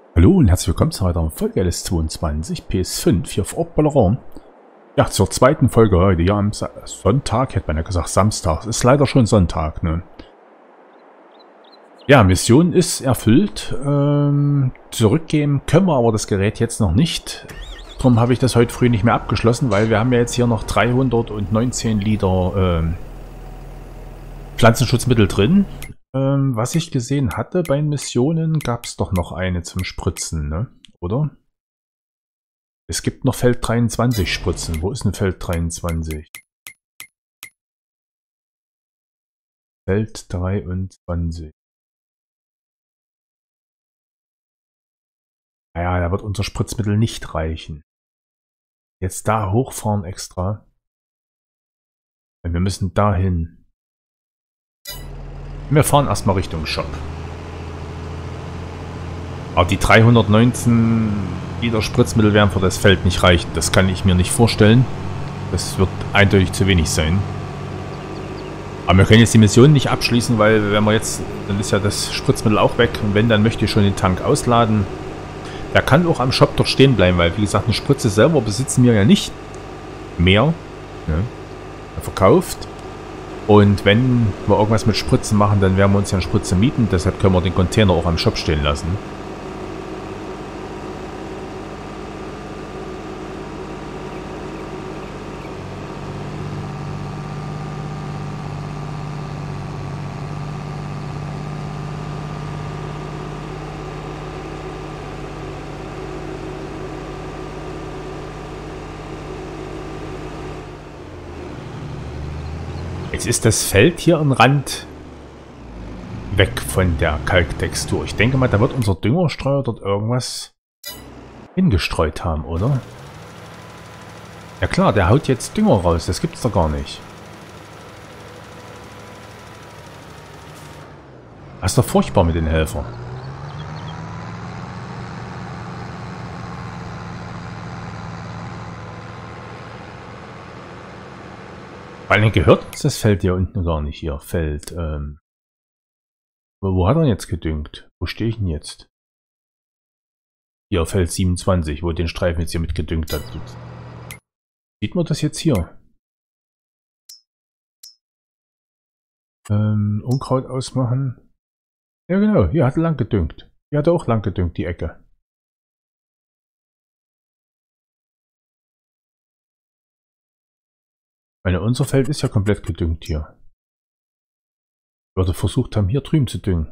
Hallo und herzlich willkommen zu einer weiteren Folge LS22 PS5 hier auf Ort Balleron. Ja, zur zweiten Folge heute, ja am Sonntag, hätte man ja gesagt Samstag, ist leider schon Sonntag, ne? Ja, Mission ist erfüllt, zurückgeben können wir aber das Gerät jetzt noch nicht. Darum habe ich das heute früh nicht mehr abgeschlossen, weil wir haben ja jetzt hier noch 319 Liter Pflanzenschutzmittel drin. Was ich gesehen hatte bei Missionen, gab es doch noch eine zum Spritzen, ne? Oder? Es gibt noch Feld 23 Spritzen. Wo ist denn Feld 23? Feld 23. Naja, da wird unser Spritzmittel nicht reichen. Jetzt da hochfahren extra. Wir müssen dahin. Wir fahren erstmal Richtung Shop. Aber die 319 Liter Spritzmittel werden für das Feld nicht reichen. Das kann ich mir nicht vorstellen. Das wird eindeutig zu wenig sein. Aber wir können jetzt die Mission nicht abschließen, weil wenn wir jetzt, dann ist ja das Spritzmittel auch weg. Und wenn, dann möchte ich schon den Tank ausladen. Der kann auch am Shop dort stehen bleiben, weil wie gesagt, eine Spritze selber besitzen wir ja nicht mehr. Ja. Verkauft. Und wenn wir irgendwas mit Spritzen machen, dann werden wir uns ja eine Spritze mieten. Deshalb können wir den Container auch am Shop stehen lassen. Jetzt ist das Feld hier am Rand weg von der Kalktextur. Ich denke mal, da wird unser Düngerstreuer dort irgendwas hingestreut haben, oder? Ja klar, der haut jetzt Dünger raus. Das gibt's doch gar nicht. Das ist doch furchtbar mit den Helfern. Vor allem gehört uns das Feld hier unten gar nicht hier. Feld, wo hat er jetzt gedüngt? Wo stehe ich denn jetzt? Hier, Feld 27, wo den Streifen jetzt hier mit gedüngt hat. Sieht man das jetzt hier? Unkraut ausmachen. Ja genau, hier hat er lang gedüngt. Hier hat er auch lang gedüngt, die Ecke. Unser Feld ist ja komplett gedüngt hier. Ich würde versucht haben, hier drüben zu düngen.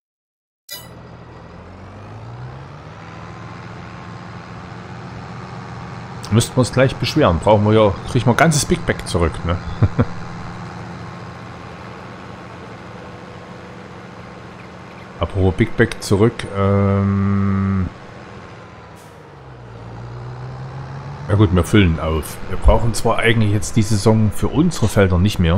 Müssten wir uns gleich beschweren. Brauchen wir ja, kriegen wir ein ganzes Big Bag zurück, ne? Apropos Big Bag zurück, ja gut, wir füllen auf. Wir brauchen zwar eigentlich jetzt die Saison für unsere Felder nicht mehr.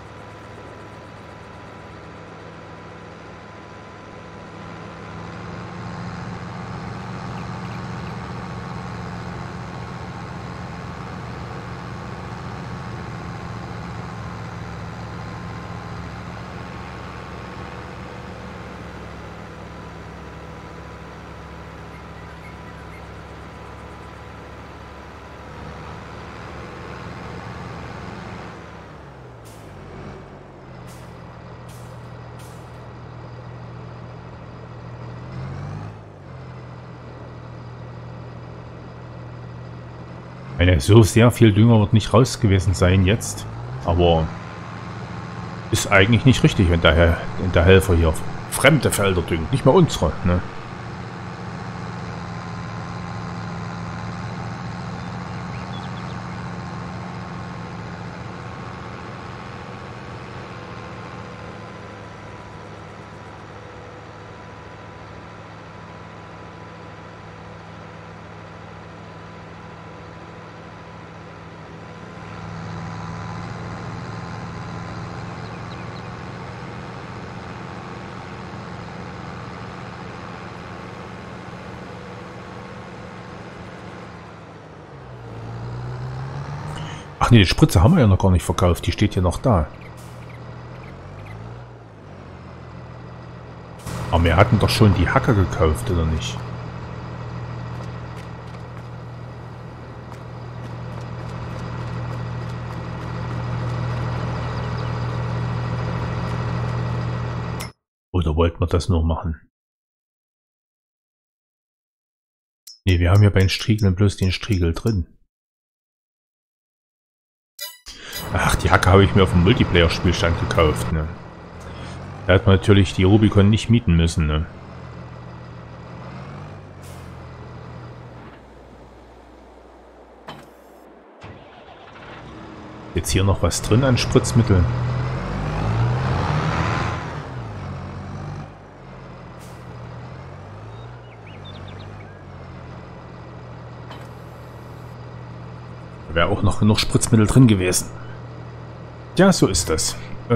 So sehr viel Dünger wird nicht raus gewesen sein jetzt, aber ist eigentlich nicht richtig, wenn der Helfer hier fremde Felder düngt, nicht mal unsere, ne? Ach nee, die Spritze haben wir ja noch gar nicht verkauft. Die steht ja noch da. Aber wir hatten doch schon die Hacker gekauft, oder nicht? Oder wollten wir das nur machen? Ne, wir haben ja bei den Striegeln bloß den Striegel drin. Ach, die Hacke habe ich mir auf dem Multiplayer-Spielstand gekauft, ne? Da hat man natürlich die Rubicon nicht mieten müssen, ne? Jetzt hier noch was drin an Spritzmittel. Da wäre auch noch genug Spritzmittel drin gewesen. Ja, so ist das.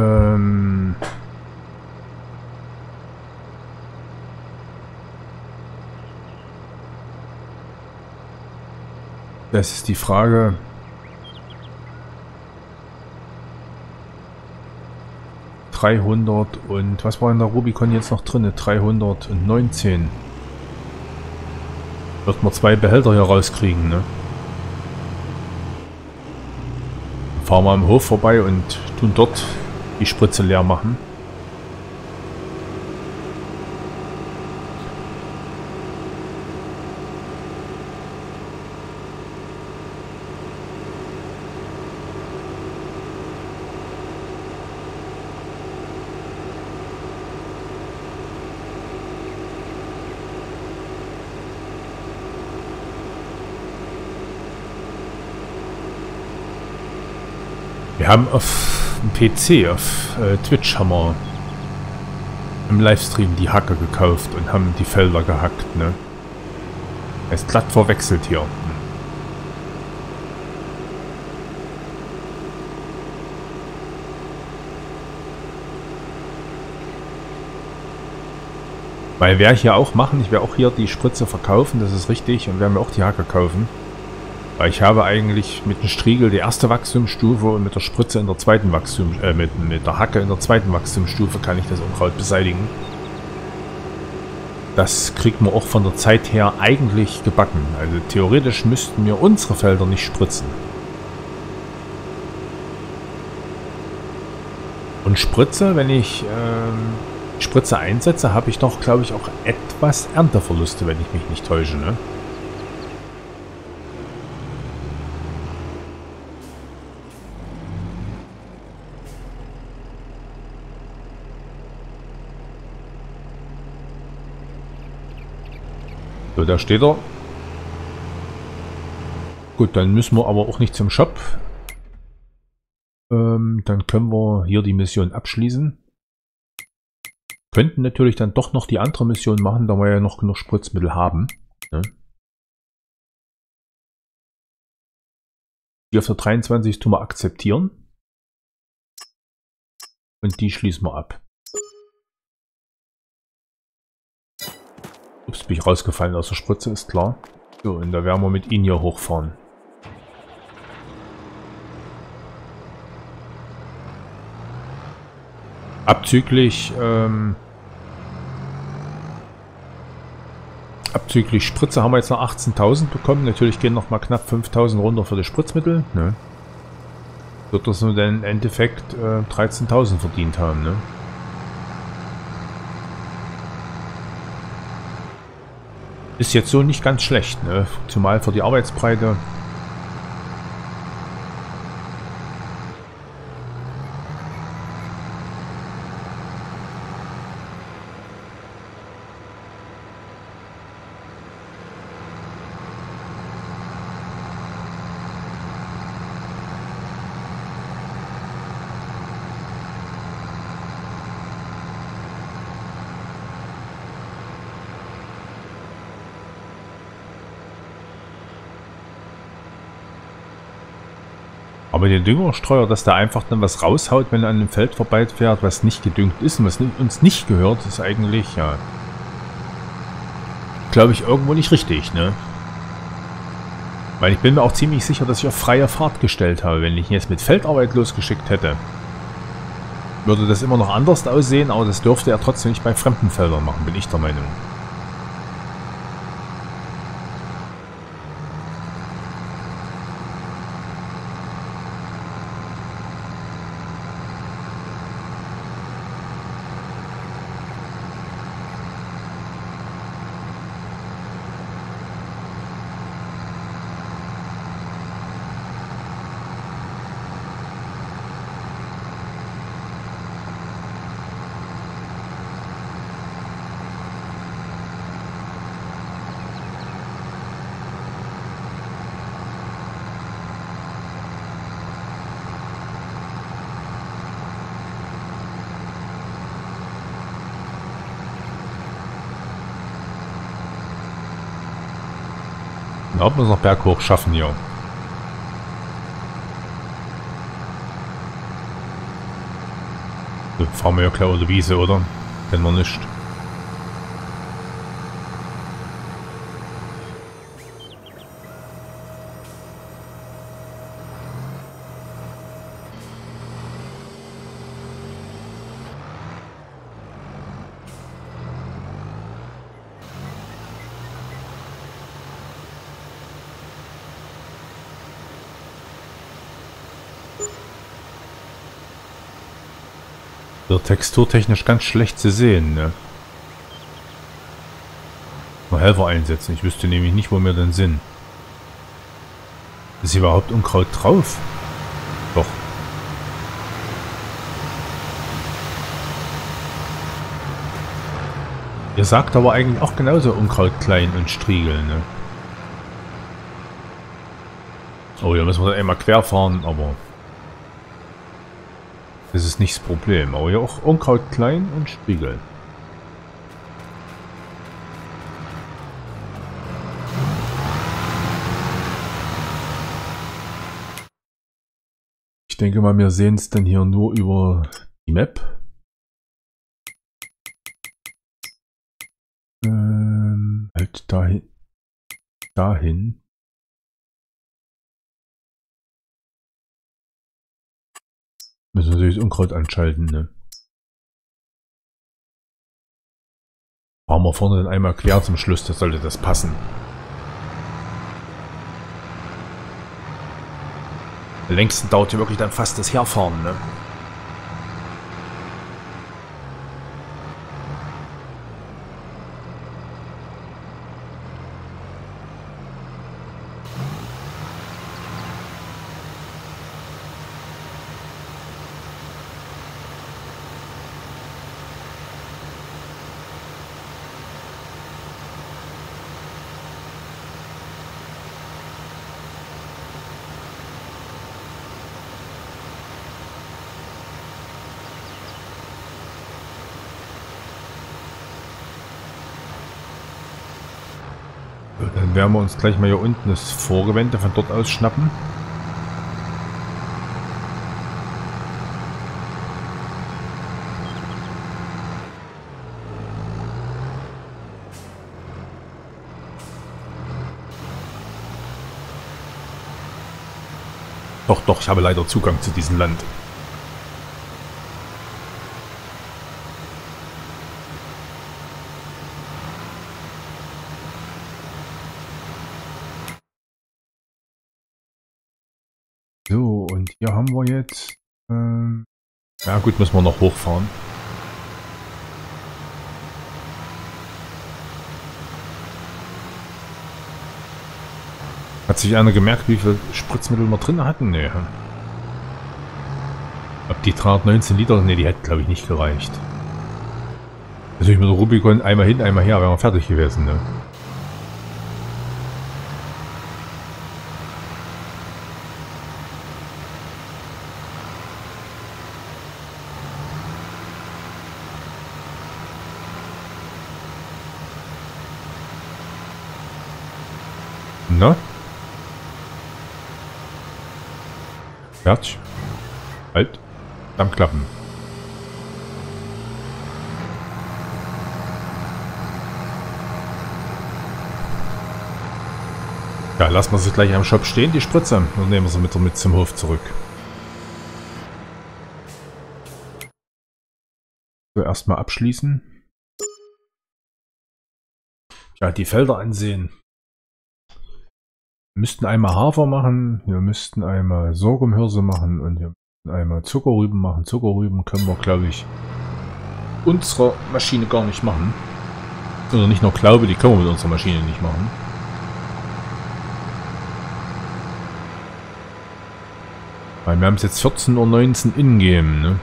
Das ist die Frage. Und was war in der Rubicon jetzt noch drin? 319. Wird man 2 Behälter hier rauskriegen, ne? Fahren wir am Hof vorbei und tun dort die Spritze leer machen. Wir haben auf dem PC, auf Twitch haben wir im Livestream die Hacke gekauft und haben die Felder gehackt, ne? Er ist glatt verwechselt hier. Weil werde ich hier auch machen, ich werde auch hier die Spritze verkaufen, das ist richtig, und werde mir auch die Hacke kaufen. Weil ich habe eigentlich mit dem Striegel die erste Wachstumsstufe und mit der Spritze in der zweiten mit der Hacke in der zweiten Wachstumsstufe kann ich das Unkraut beseitigen. Das kriegt man auch von der Zeit her eigentlich gebacken. Also theoretisch müssten wir unsere Felder nicht spritzen. Und Spritze, wenn ich Spritze einsetze, habe ich doch, glaube ich, auch etwas Ernteverluste, wenn ich mich nicht täusche, ne? So, da steht er. Gut, dann müssen wir aber auch nicht zum Shop. Dann können wir hier die Mission abschließen. Könnten natürlich dann doch noch die andere Mission machen, da wir ja noch genug Spritzmittel haben. Ne? Die auf der 23 tun wir akzeptieren. Und die schließen wir ab. Ups, bin ich rausgefallen aus der Spritze, ist klar. So, und da werden wir mit ihnen hier hochfahren. Abzüglich Spritze haben wir jetzt noch 18.000 bekommen. Natürlich gehen noch mal knapp 5.000 runter für die Spritzmittel. Ne? So dass wir dann im Endeffekt 13.000 verdient haben. Ne? Ist jetzt so nicht ganz schlecht, ne? Zumal für die Arbeitsbreite. Aber der Düngerstreuer, dass der einfach dann was raushaut, wenn er an dem Feld vorbeifährt, was nicht gedüngt ist und was uns nicht gehört, ist eigentlich, ja, glaube ich, irgendwo nicht richtig, ne? Weil ich bin mir auch ziemlich sicher, dass ich auf freie Fahrt gestellt habe. Wenn ich ihn jetzt mit Feldarbeit losgeschickt hätte, würde das immer noch anders aussehen, aber das dürfte er trotzdem nicht bei fremden Feldern machen, bin ich der Meinung. Na, ob wir es noch berghoch schaffen hier. So, fahren wir ja klar oder Wiese, oder? Kennen wir nicht. Wird texturtechnisch ganz schlecht zu sehen, ne? Mal Helfer einsetzen. Ich wüsste nämlich nicht, wo wir denn sind. Ist hier überhaupt Unkraut drauf? Doch. Ihr sagt aber eigentlich auch genauso Unkraut klein und Striegel, ne? Oh, hier müssen wir dann einmal quer fahren, aber das ist nicht das Problem. Aber hier auch Unkraut klein und Striegel. Ich denke mal, wir sehen es dann hier nur über die Map. Halt dahin. Müssen wir natürlich das Unkraut anschalten, ne? Fahren wir vorne dann einmal quer zum Schluss, da sollte das passen. Am längsten dauert hier wirklich dann fast das Herfahren, ne? Dann werden wir uns gleich mal hier unten das Vorgewende von dort aus schnappen. Doch, ich habe leider Zugang zu diesem Land. So, und hier haben wir jetzt... ja gut, müssen wir noch hochfahren. Hat sich einer gemerkt, wie viel Spritzmittel wir drin hatten? Nee. Ob die 319 Liter... Ne, die hätten glaube ich nicht gereicht. Natürlich mit der Rubicon einmal hin, einmal her, wären wir fertig gewesen, ne? Na? Fertig. Halt. Am Klappen. Ja, lassen wir sie gleich am Shop stehen, die Spritze. Und nehmen wir sie mit zum Hof zurück. So, erstmal abschließen. Ja, die Felder ansehen. Wir müssten einmal Hafer machen, wir müssten einmal Sorghumhirse machen und wir müssten einmal Zuckerrüben machen. Zuckerrüben können wir, glaube ich, unserer Maschine gar nicht machen. Oder nicht nur glaube, die können wir mit unserer Maschine nicht machen. Weil wir haben es jetzt 14:19 Uhr in-game, ne?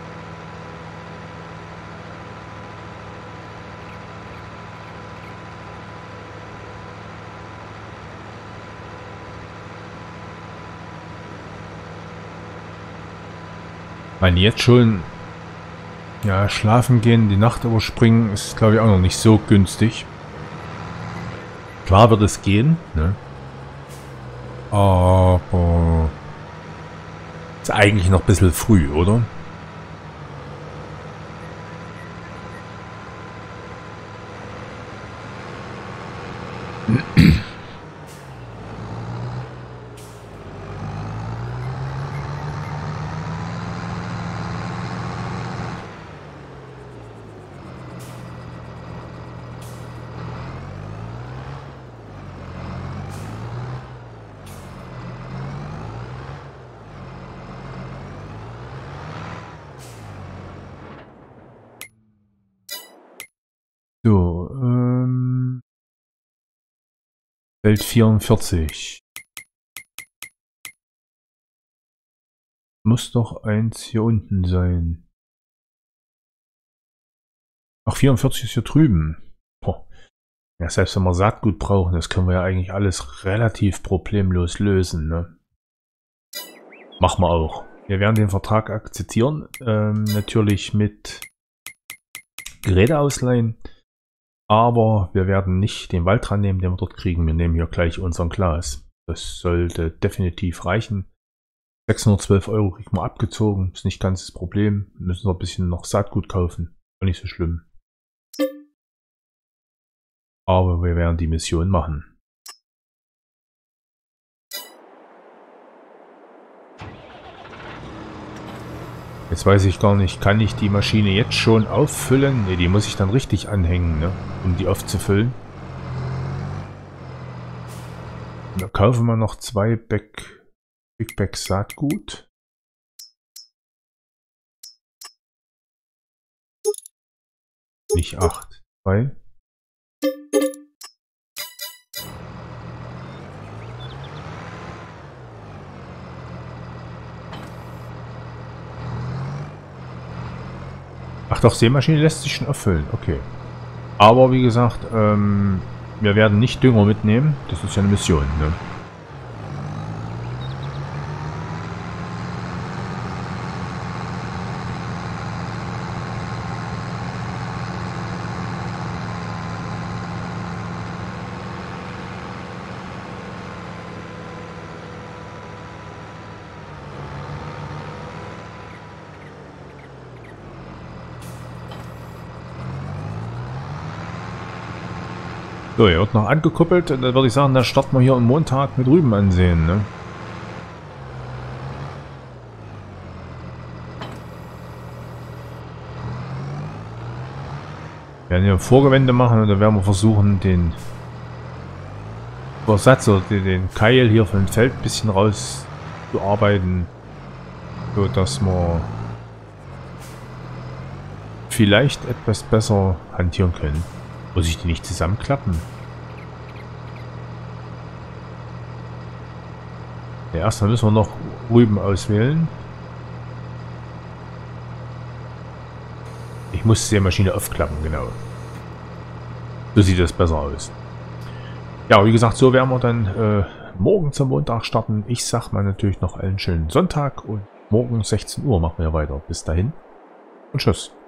Ich meine, jetzt schon, ja, schlafen gehen, die Nacht überspringen, ist glaube ich auch noch nicht so günstig. Klar wird es gehen, ne? Aber ist eigentlich noch ein bisschen früh, oder? So, Feld 44. Muss doch eins hier unten sein. Ach, 44 ist hier drüben. Boah. Ja, selbst wenn wir Saatgut brauchen, das können wir ja eigentlich alles relativ problemlos lösen, ne? Machen wir auch. Wir werden den Vertrag akzeptieren. Natürlich mit Geräte ausleihen. Aber wir werden nicht den Wald dran nehmen, den wir dort kriegen. Wir nehmen hier gleich unseren Glas. Das sollte definitiv reichen. 612 € kriegen wir abgezogen. Ist nicht ganz das Problem. Wir müssen noch ein bisschen noch Saatgut kaufen. Auch nicht so schlimm. Aber wir werden die Mission machen. Jetzt weiß ich gar nicht, kann ich die Maschine jetzt schon auffüllen? Ne, die muss ich dann richtig anhängen, ne? Um die aufzufüllen. Da kaufen wir noch 2 Big Bags Saatgut. Nicht 8. 2. Ach doch, Sämaschine lässt sich schon erfüllen. Okay. Aber wie gesagt, wir werden nicht Dünger mitnehmen. Das ist ja eine Mission, ne? So, er wird noch angekuppelt. Da würde ich sagen, da starten wir hier am Montag mit Rüben ansehen, ne? Wir werden hier Vorgewände machen und dann werden wir versuchen, den Versatz oder den Keil hier von dem Feld ein bisschen rauszuarbeiten, so dass wir vielleicht etwas besser hantieren können. Muss ich die nicht zusammenklappen? Ja, erstmal müssen wir noch Rüben auswählen. Ich muss die Maschine aufklappen, genau. So sieht das besser aus. Ja, wie gesagt, so werden wir dann morgen zum Montag starten. Ich sag mal natürlich noch einen schönen Sonntag und morgen 16 Uhr machen wir weiter. Bis dahin und tschüss.